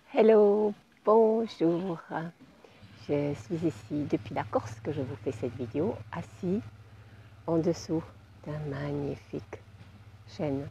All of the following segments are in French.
Hello, bonjour. Je suis ici depuis la Corse que je vous fais cette vidéo, assis en dessous d'un magnifique chêne.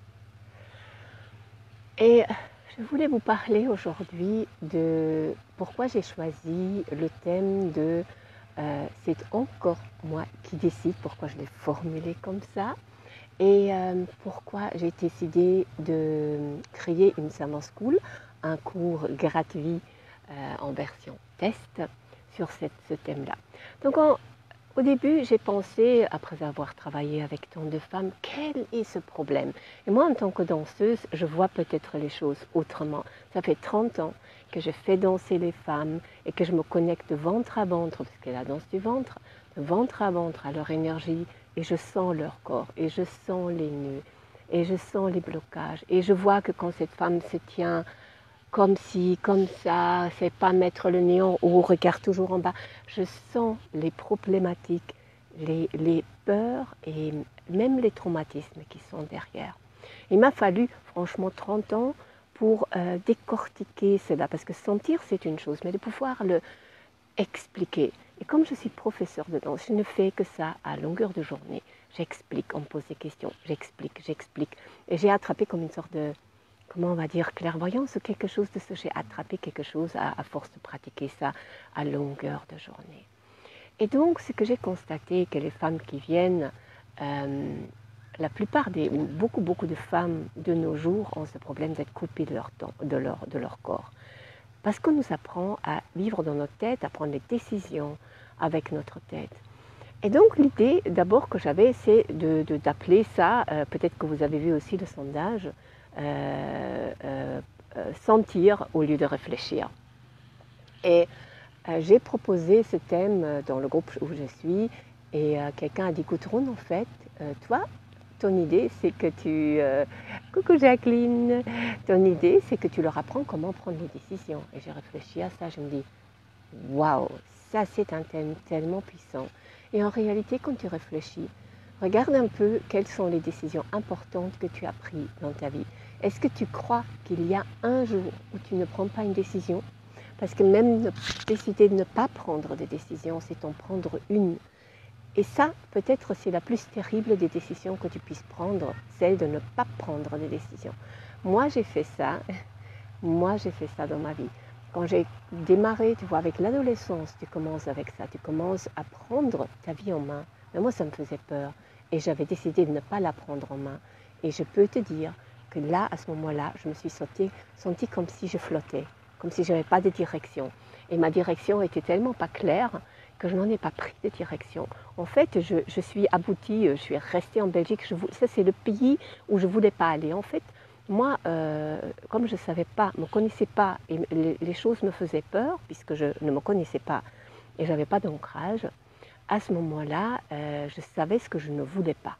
Et je voulais vous parler aujourd'hui de pourquoi j'ai choisi le thème de c'est encore moi qui décide, pourquoi je l'ai formulé comme ça et pourquoi j'ai décidé de créer une Summer School, un cours gratuit en version test sur ce thème-là. Donc au début, j'ai pensé, après avoir travaillé avec tant de femmes, quel est ce problème? Et moi, en tant que danseuse, je vois peut-être les choses autrement. Ça fait 30 ans que je fais danser les femmes et que je me connecte ventre à ventre, parce que la danse du ventre, de ventre à ventre à leur énergie, et je sens leur corps, et je sens les nœuds, et je sens les blocages, et je vois que quand cette femme se tient comme ci, comme ça, c'est pas mettre le nez en haut, regarde toujours en bas. Je sens les problématiques, les peurs et même les traumatismes qui sont derrière. Il m'a fallu franchement 30 ans pour décortiquer cela, parce que sentir c'est une chose, mais de pouvoir le expliquer. Et comme je suis professeur de danse, je ne fais que ça à longueur de journée. J'explique, on me pose des questions, j'explique, j'explique. Et j'ai attrapé comme une sorte de, comment on va dire, clairvoyance ou quelque chose de ce. J'ai attrapé quelque chose à force de pratiquer ça à longueur de journée. Et donc, ce que j'ai constaté, que les femmes qui viennent, la plupart des, ou beaucoup de femmes de nos jours ont ce problème d'être coupées de leur temps, de leur corps. Parce qu'on nous apprend à vivre dans notre tête, à prendre les décisions avec notre tête. Et donc l'idée d'abord que j'avais, c'est d'appeler ça, peut-être que vous avez vu aussi le sondage, sentir au lieu de réfléchir. Et j'ai proposé ce thème dans le groupe où je suis, et quelqu'un a dit, Gudrun, en fait, toi, ton idée, c'est que tu... coucou Jacqueline, ton idée, c'est que tu leur apprends comment prendre les décisions. Et j'ai réfléchi à ça, je me dis, waouh, ça c'est un thème tellement puissant. Et en réalité, quand tu réfléchis, regarde un peu quelles sont les décisions importantes que tu as prises dans ta vie. Est-ce que tu crois qu'il y a un jour où tu ne prends pas une décision? Parce que même décider de ne pas prendre de décision, c'est en prendre une. Et ça, peut-être, c'est la plus terrible des décisions que tu puisses prendre, celle de ne pas prendre de décision. Moi, j'ai fait ça. Moi, j'ai fait ça dans ma vie. Quand j'ai démarré, tu vois, avec l'adolescence, tu commences avec ça. Tu commences à prendre ta vie en main. Mais moi, ça me faisait peur. Et j'avais décidé de ne pas la prendre en main. Et je peux te dire que là, à ce moment-là, je me suis sentie comme si je flottais, comme si je n'avais pas de direction. Et ma direction était tellement pas claire que je n'en ai pas pris de direction. En fait, je suis aboutie, je suis restée en Belgique. Ça, c'est le pays où je ne voulais pas aller. En fait, moi, comme je ne savais pas, ne me connaissais pas, et les choses me faisaient peur, puisque je ne me connaissais pas et je n'avais pas d'ancrage, à ce moment-là, je savais ce que je ne voulais pas.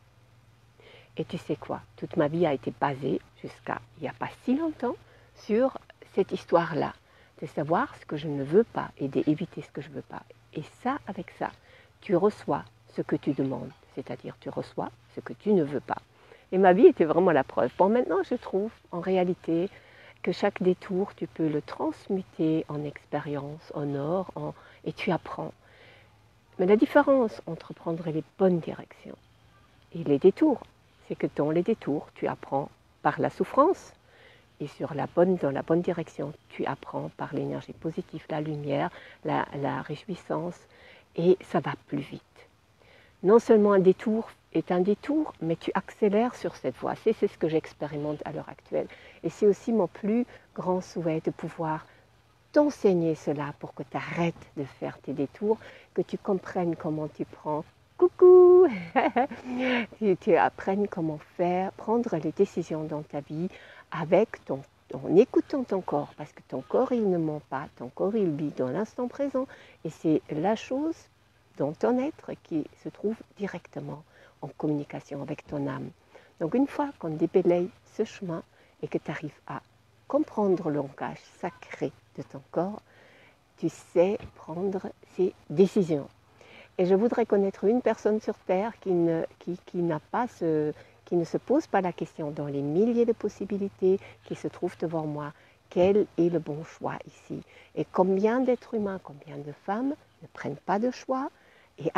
Et tu sais quoi? Toute ma vie a été basée, jusqu'à il n'y a pas si longtemps, sur cette histoire-là, de savoir ce que je ne veux pas et d'éviter ce que je ne veux pas. Et ça, avec ça, tu reçois ce que tu demandes, c'est-à-dire tu reçois ce que tu ne veux pas. Et ma vie était vraiment la preuve. Bon, maintenant, je trouve en réalité que chaque détour, tu peux le transmuter en expérience, en or, et tu apprends. Mais la différence entre prendre les bonnes directions et les détours, c'est que dans les détours, tu apprends par la souffrance, et dans la bonne direction, tu apprends par l'énergie positive, la lumière, la réjouissance, et ça va plus vite. Non seulement un détour est un détour, mais tu accélères sur cette voie. C'est ce que j'expérimente à l'heure actuelle. Et c'est aussi mon plus grand souhait de pouvoir t'enseigner cela pour que tu arrêtes de faire tes détours, que tu comprennes comment tu prends. Coucou tu apprennes comment prendre les décisions dans ta vie avec en écoutant ton corps, parce que ton corps, il ne ment pas, ton corps, il vit dans l'instant présent, et c'est la chose dans ton être qui se trouve directement en communication avec ton âme. Donc une fois qu'on débalaye ce chemin et que tu arrives à comprendre le langage sacré de ton corps, tu sais prendre ces décisions. Et je voudrais connaître une personne sur Terre qui ne se pose pas la question dans les milliers de possibilités qui se trouvent devant moi. quel est le bon choix ici. Et combien d'êtres humains, combien de femmes ne prennent pas de choix et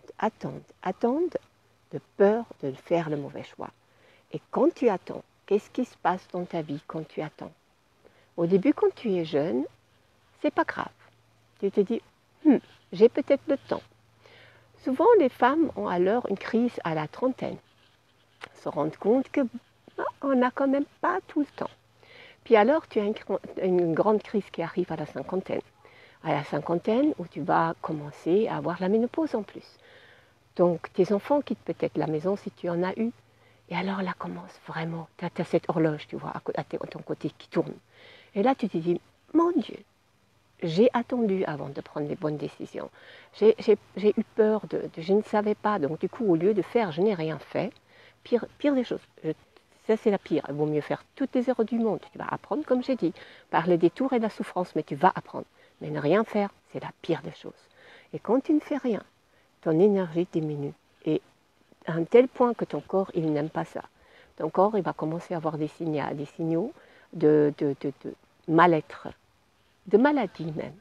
attendent de peur de faire le mauvais choix. Et quand tu attends, qu'est-ce qui se passe dans ta vie quand tu attends? Au début, quand tu es jeune, c'est pas grave. Tu te dis, j'ai peut-être le temps. Souvent, les femmes ont alors une crise à la trentaine. Se rendent compte qu'on n'a quand même pas tout le temps. Puis alors, tu as une grande crise qui arrive à la cinquantaine. À la cinquantaine, où tu vas commencer à avoir la ménopause en plus. Donc, tes enfants quittent peut-être la maison si tu en as eu. Et alors là commence vraiment, tu as cette horloge, tu vois, à ton côté qui tourne. Et là, tu te dis, mon Dieu, j'ai attendu avant de prendre les bonnes décisions. J'ai eu peur, je ne savais pas. Donc du coup, au lieu de faire, je n'ai rien fait. Pire des choses. Ça, c'est la pire. Il vaut mieux faire toutes les erreurs du monde. Tu vas apprendre, comme j'ai dit, par les détours et la souffrance, mais tu vas apprendre. Mais ne rien faire, c'est la pire des choses. Et quand tu ne fais rien, ton énergie diminue. Et à un tel point que ton corps, il n'aime pas ça. Ton corps, il va commencer à avoir des signaux de mal-être, de maladie même.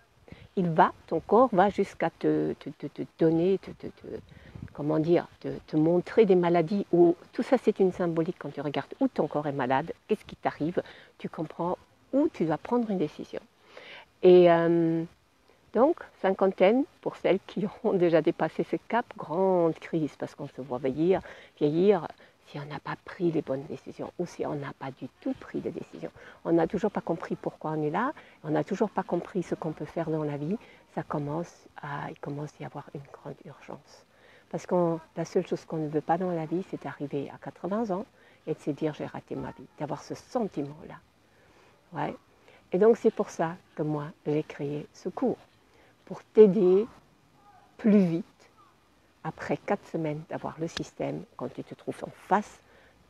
Ton corps va jusqu'à te donner, comment dire, te montrer des maladies. Où, tout ça, c'est une symbolique quand tu regardes où ton corps est malade, qu'est-ce qui t'arrive, tu comprends où tu dois prendre une décision. Et donc, cinquantaine, pour celles qui ont déjà dépassé ce cap, grande crise, parce qu'on se voit vieillir si on n'a pas pris les bonnes décisions ou si on n'a pas du tout pris de décisions. On n'a toujours pas compris pourquoi on est là, on n'a toujours pas compris ce qu'on peut faire dans la vie, il commence à y avoir une grande urgence. Parce que la seule chose qu'on ne veut pas dans la vie, c'est d'arriver à 80 ans et de se dire j'ai raté ma vie, d'avoir ce sentiment-là. Ouais. Et donc c'est pour ça que moi, j'ai créé ce cours, pour t'aider plus vite, après 4 semaines d'avoir le système, quand tu te trouves en face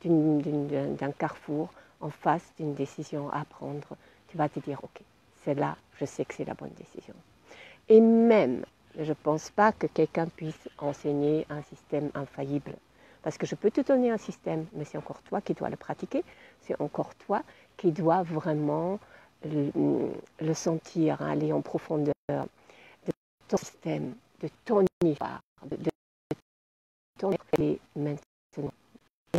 d'un carrefour, en face d'une décision à prendre, tu vas te dire, ok, c'est là, je sais que c'est la bonne décision. Et même, je ne pense pas que quelqu'un puisse enseigner un système infaillible. Parce que je peux te donner un système, mais c'est encore toi qui dois le pratiquer, c'est encore toi qui dois vraiment le sentir, aller en profondeur de ton système, de ton histoire, de ton être maintenant. Et,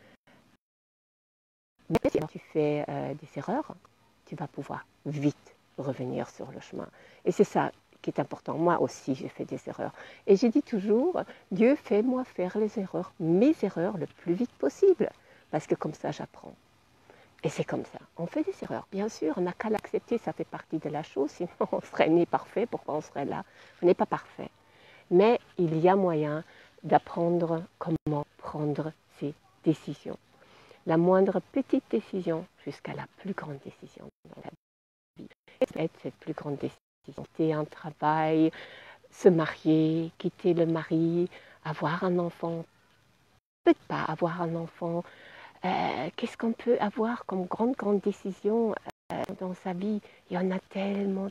même si tu fais des erreurs, tu vas pouvoir vite revenir sur le chemin. Et c'est ça qui est important. Moi aussi, j'ai fait des erreurs. Et j'ai dit toujours, Dieu, fais-moi faire mes erreurs le plus vite possible. Parce que comme ça, j'apprends. Et c'est comme ça. On fait des erreurs, bien sûr. On n'a qu'à l'accepter, ça fait partie de la chose. Sinon, on serait né parfait. Pourquoi on serait là? On n'est pas parfait. Mais il y a moyen d'apprendre comment prendre ses décisions. La moindre petite décision jusqu'à la plus grande décision dans la vie. Et cette plus grande décision, quitter un travail, se marier, quitter le mari, avoir un enfant, peut-être pas avoir un enfant. Qu'est-ce qu'on peut avoir comme grande décision dans sa vie? Il y en a tellement.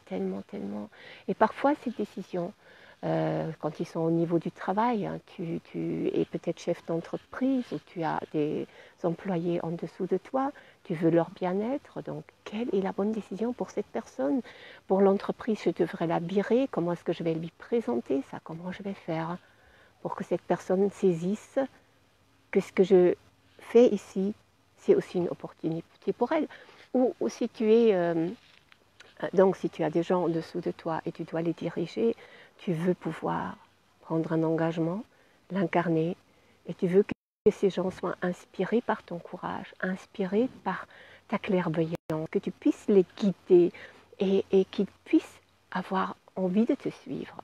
Et parfois, ces décisions, quand ils sont au niveau du travail, hein, tu es peut-être chef d'entreprise ou tu as des employés en dessous de toi, tu veux leur bien-être, donc quelle est la bonne décision pour cette personne? Pour l'entreprise, je devrais la virer, comment est-ce que je vais lui présenter ça? Comment je vais faire pour que cette personne saisisse que ce que je fais ici, c'est aussi une opportunité pour elle? Ou si tu es... donc si tu as des gens en dessous de toi et tu dois les diriger, tu veux pouvoir prendre un engagement, l'incarner, et tu veux que ces gens soient inspirés par ton courage, inspirés par ta clairvoyance, que tu puisses les guider et qu'ils puissent avoir envie de te suivre.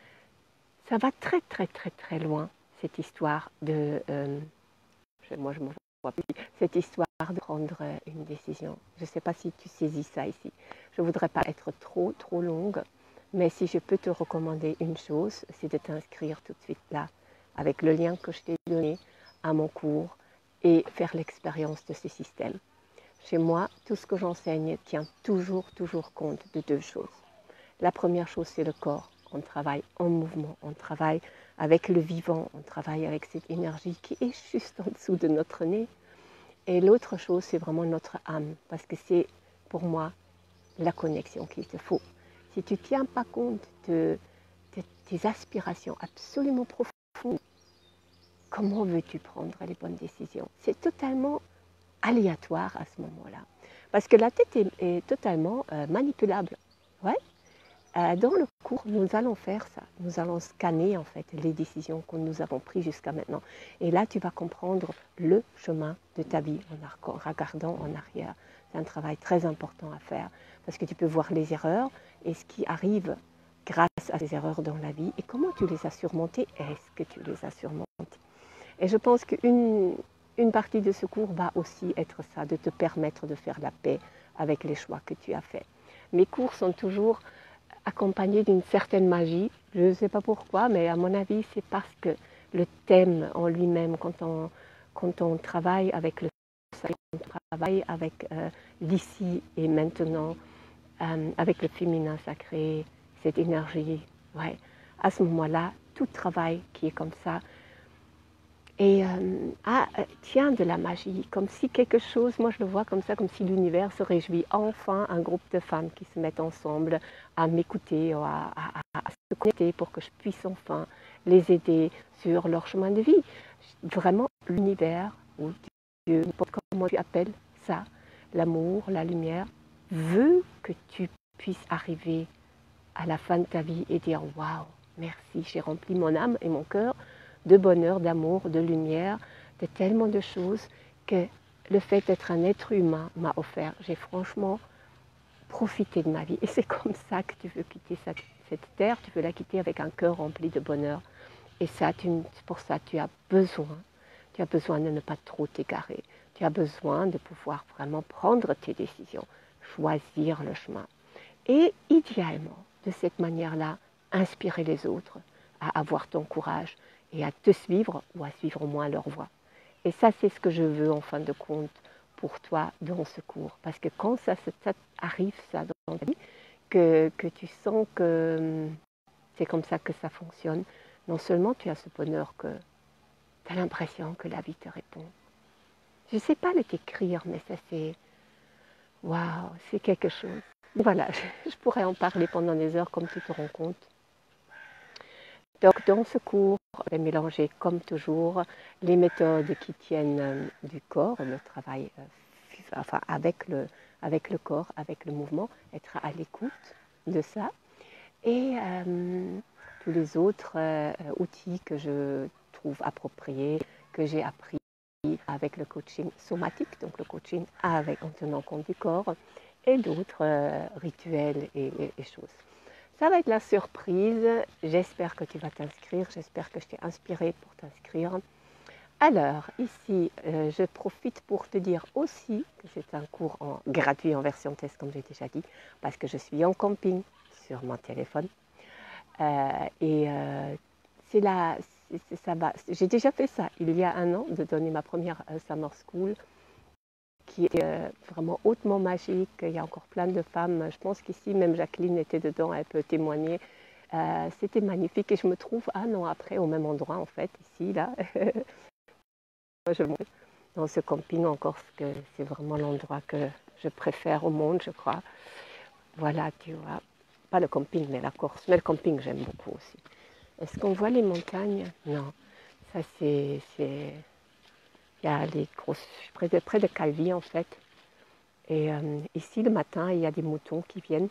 Ça va très loin, cette histoire de... moi je me vois plus, cette histoire de prendre une décision. Je ne sais pas si tu saisis ça ici. Je ne voudrais pas être trop longue, mais si je peux te recommander une chose, c'est de t'inscrire tout de suite là, avec le lien que je t'ai donné à mon cours, et faire l'expérience de ces systèmes. Chez moi, tout ce que j'enseigne tient toujours compte de 2 choses. La première chose, c'est le corps. On travaille en mouvement, on travaille avec le vivant, on travaille avec cette énergie qui est juste en dessous de notre nez. Et l'autre chose, c'est vraiment notre âme, parce que c'est, pour moi, la connexion qu'il te faut. Si tu ne tiens pas compte de tes aspirations absolument profondes, comment veux-tu prendre les bonnes décisions? C'est totalement aléatoire à ce moment-là. Parce que la tête est totalement manipulable. Ouais. Dans le cours, nous allons faire ça. Nous allons scanner en fait les décisions que nous avons prises jusqu'à maintenant. Et là, tu vas comprendre le chemin de ta vie en regardant en arrière. C'est un travail très important à faire parce que tu peux voir les erreurs et ce qui arrive grâce à ces erreurs dans la vie et comment tu les as surmontées. Est-ce que tu les as surmontées? Et je pense qu'une partie de ce cours va aussi être ça, de te permettre de faire la paix avec les choix que tu as faits. Mes cours sont toujours accompagnés d'une certaine magie. Je ne sais pas pourquoi, mais à mon avis, c'est parce que le thème en lui-même, quand on travaille avec le sacré, on travaille avec l'ici et maintenant, avec le féminin sacré, cette énergie, ouais, à ce moment-là, tout travail qui est comme ça, et tient de la magie, comme si quelque chose, moi je le vois comme ça, comme si l'univers se réjouit, enfin un groupe de femmes qui se mettent ensemble à m'écouter, à se connecter pour que je puisse enfin les aider sur leur chemin de vie. Vraiment l'univers, ou Dieu, n'importe comment tu appelles ça, l'amour, la lumière, veut que tu puisses arriver à la fin de ta vie et dire « Waouh, merci, j'ai rempli mon âme et mon cœur de bonheur, d'amour, de lumière, de tellement de choses que le fait d'être un être humain m'a offert. J'ai franchement profité de ma vie. Et c'est comme ça que tu veux quitter cette terre, tu veux la quitter avec un cœur rempli de bonheur. Et ça, pour ça, tu as besoin de ne pas trop t'égarer. Tu as besoin de pouvoir vraiment prendre tes décisions, choisir le chemin. Et idéalement, de cette manière-là, inspirer les autres à avoir ton courage et à te suivre ou à suivre au moins leur voie. Et ça, c'est ce que je veux en fin de compte pour toi dans ce cours. Parce que quand ça arrive, ça dans ta vie, que tu sens que c'est comme ça que ça fonctionne, non seulement tu as ce bonheur que tu as l'impression que la vie te répond. Je ne sais pas le t'écrire, mais ça c'est... Waouh, c'est quelque chose. Voilà, je pourrais en parler pendant des heures comme tu te rends compte. Donc dans ce cours, je vais mélanger comme toujours les méthodes qui tiennent du corps, le travail enfin, avec le corps, avec le mouvement, être à l'écoute de ça, et tous les autres outils que je trouve appropriés, que j'ai appris avec le coaching somatique, donc le coaching en tenant compte du corps, et d'autres rituels et choses. Ça va être la surprise. J'espère que tu vas t'inscrire. J'espère que je t'ai inspiré pour t'inscrire. Alors, ici, je profite pour te dire aussi que c'est un cours gratuit en version test, comme j'ai déjà dit, parce que je suis en camping sur mon téléphone. C'est là, ça va. J'ai déjà fait ça il y a un an, de donner ma première Summer School, qui est vraiment hautement magique. Il y a encore plein de femmes. Je pense qu'ici, même Jacqueline était dedans, elle peut témoigner. C'était magnifique et je me trouve un an après au même endroit, en fait, ici, là. Je monte dans ce camping en Corse, que c'est vraiment l'endroit que je préfère au monde, je crois. Voilà, tu vois. Pas le camping, mais la Corse. Mais le camping, j'aime beaucoup aussi. Est-ce qu'on voit les montagnes? Non. Ça, c'est... Il y a les grosses... Je suis près de Calvi, en fait. Et ici, le matin, il y a des moutons qui viennent.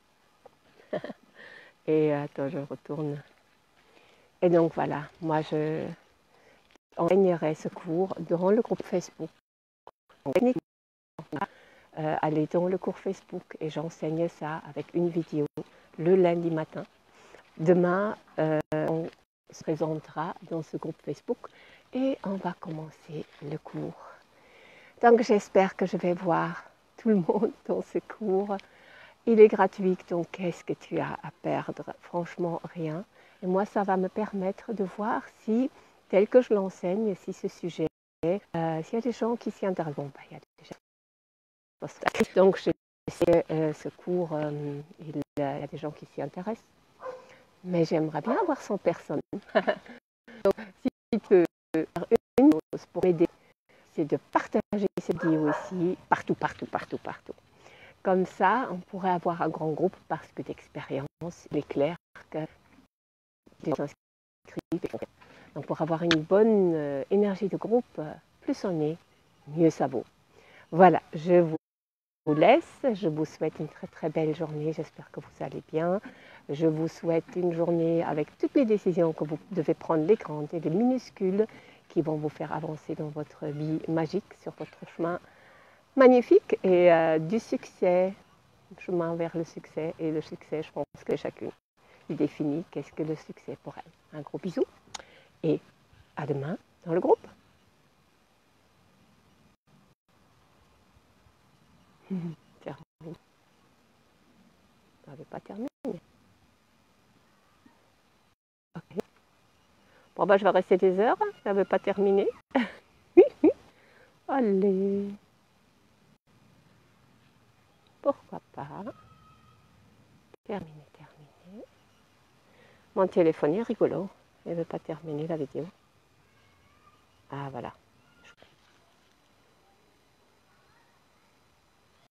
Et attends, je retourne. Et donc, voilà. Moi, je enseignerai ce cours dans le groupe Facebook. Aller dans le cours Facebook et j'enseigne ça avec une vidéo le lundi matin. Demain, on se présentera dans ce groupe Facebook et on va commencer le cours. Donc j'espère que je vais voir tout le monde dans ce cours. Il est gratuit, donc qu'est-ce que tu as à perdre? Franchement, rien. Et moi, ça va me permettre de voir si, tel que je l'enseigne, si ce sujet, s'il y a des gens qui s'y intéressent. Bon, il y a déjà... Donc, je sais ce cours, il y a des gens qui s'y intéressent. Mais j'aimerais bien avoir 100 personnes. Donc, si tu peux faire une chose pour m'aider, c'est de partager cette vidéo ici, partout. Comme ça, on pourrait avoir un grand groupe parce que d'expérience, il est clair que les gens s'inscrivent. Donc pour avoir une bonne énergie de groupe, plus on est, mieux ça vaut. Voilà, je vous laisse. Je vous souhaite une très très belle journée. J'espère que vous allez bien. Je vous souhaite une journée avec toutes les décisions que vous devez prendre, les grandes et les minuscules, qui vont vous faire avancer dans votre vie magique, sur votre chemin magnifique et du succès, chemin vers le succès. Et le succès, je pense que chacune il définit qu'est-ce que le succès pour elle. Un gros bisou et à demain dans le groupe. Terminé. Ça n'avait pas terminé. Ok. Bon, bah, je vais rester des heures. Ça n'avait pas terminé. Allez. Pourquoi pas. Terminé, terminé. Mon téléphone est rigolo. Il ne veut pas terminer la vidéo. Ah, voilà.